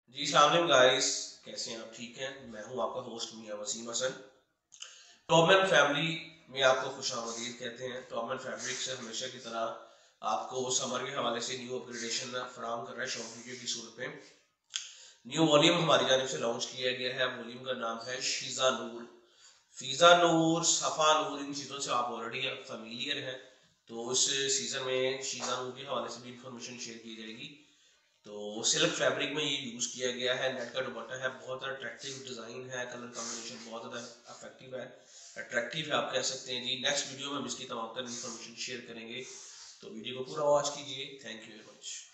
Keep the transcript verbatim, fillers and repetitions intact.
जी सलाम गाइस, कैसे हैं आप? ठीक हैं? मैं हूं आपका होस्ट मियां Wasim Hasan. Tom and family में आपको खुशामदीद कहते हैं। टॉम एंड फैब्रिक से हमेशा की तरह आपको समर के हवाले से न्यू अपग्रेडेशन फराहम कर रहा है शॉप वीडियो की सूरत में। न्यू वॉल्यूम हमारी जानिब से लॉन्च किया गया है। वॉल्यूम का नाम है शीजा नूर। फीजा नूर, सफ़ा नूर, इन चीज़ों से आप ऑलरेडी फेमिलियर हैं। तो इस सीज़न में शीजा नूर के हवाले से भी इंफॉर्मेशन शेयर की जाएगी। तो सिल्क फैब्रिक में ये यूज़ किया गया है। नेट का दुपट्टा है, बहुत अट्रैक्टिव डिज़ाइन है, कलर कॉम्बिनेशन बहुत ज़्यादा अफेक्टिव है, अट्रैक्टिव है आप कह सकते हैं जी। नेक्स्ट वीडियो में हम इसकी तमाम तर इन्फॉर्मेशन शेयर करेंगे, तो वीडियो को पूरा वॉच कीजिए। Thank you very much.